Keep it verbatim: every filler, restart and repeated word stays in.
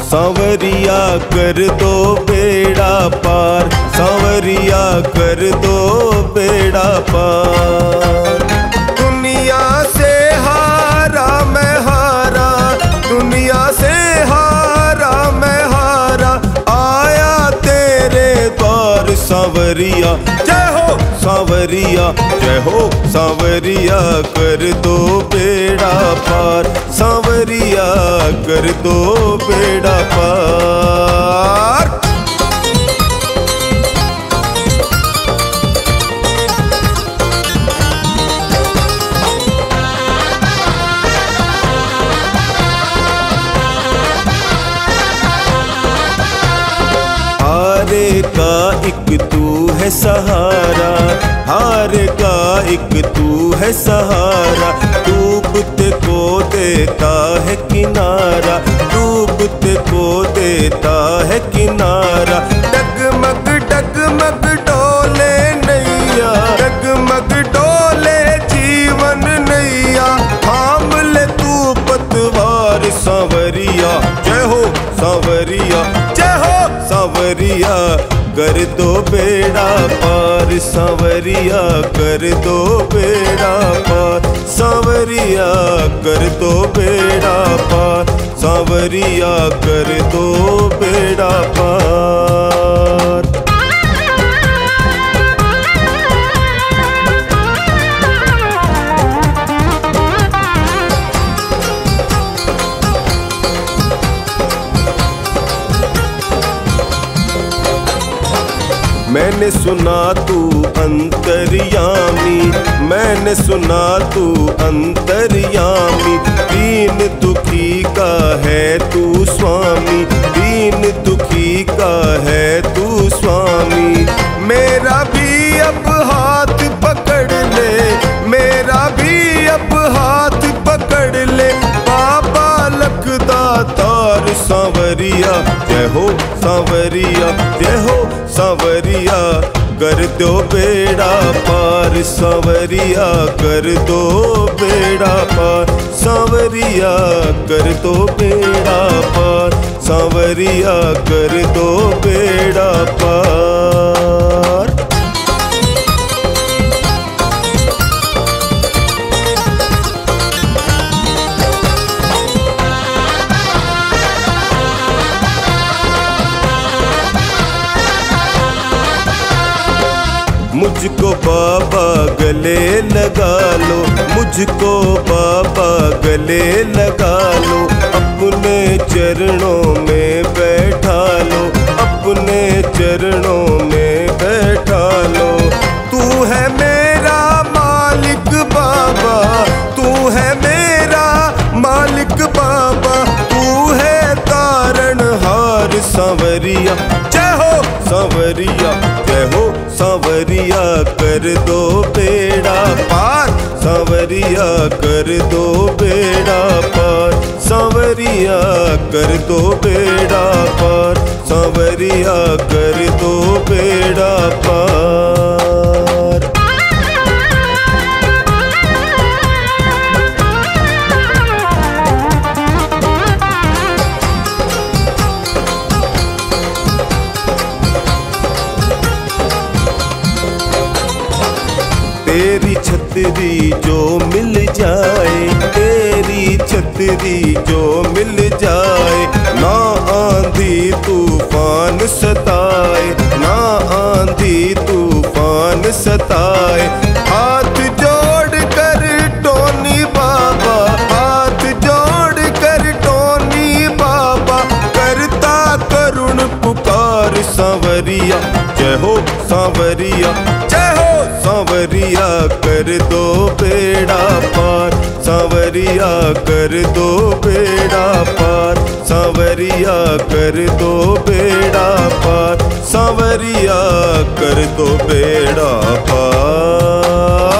सांवरिया कर दो बेड़ा पार, सांवरिया कर दो बेड़ा पार। दुनिया से हारा मैं हारा, दुनिया से हारा मैं हारा, आया तेरे द्वार सांवरिया। जय हो सांवरिया, जय हो सांवरिया, कर दो बेड़ा पार, सांवरिया कर दो बेड़ा पार। हारे का एक तू है सहारा, हार का एक तू है सहारा, डूबते को देता है किनारा, डूबते को देता है किनारा। डगमग डगमग डोले नैया, डगमग डोले जीवन नैया, थाम ले तू पतवार सांवरिया। जय हो सांवरिया, जय हो सांवरिया, कर दो बेड़ा पार, सांवरिया कर दो बेड़ा पार, सांवरिया कर दो बेड़ा पार, सांवरिया कर दो बेड़ा पार। मैंने सुना तू अंतर्यामी, मैंने सुना तू अंतर्यामी, दीन दुखी का है तू स्वामी, दीन दुखी का है तू स्वामी। मेरा भी अब हाथ पकड़ ले, मेरा भी अब हाथ पकड़ ले, बाबा लखदातार सांवरिया। जय हो सांवरिया, जय हो सांवरिया, कर दो बेड़ा पार, सांवरिया कर दो बेड़ा पार, सांवरिया कर दो बेड़ा पार, सांवरिया कर दो बेड़ा पार। मुझको बाबा गले लगा लो, मुझको बाबा गले लगा लो, अपने चरणों में बैठा लो, अपने चरणों में बैठा लो। तू है मेरा मालिक बाबा, तू है मेरा मालिक बाबा, तू है तारणहार सांवरिया। जय हो सांवरिया, जय हो सांवरिया, कर दो बेड़ा पार, सांवरिया कर दो बेड़ा पार, सांवरिया कर दो बेड़ा पार, सांवरिया कर दो बेड़ा पार। तेरी छतरी जो मिल जाए, तेरी छतरी जो मिल जाए, ना आंधी तूफान सताए, ना आंधी तूफान सताए। हाथ जोड़ कर टोनी बाबा, हाथ जोड़ कर टोनी बाबा, करता करुण पुकार सांवरिया। जय हो सांवरिया, जय हो सांवरिया, कर दो बेड़ा पार, सांवरिया कर दो बेड़ा पार, सांवरिया कर दो बेड़ा पार, सांवरिया कर दो बेड़ा पार।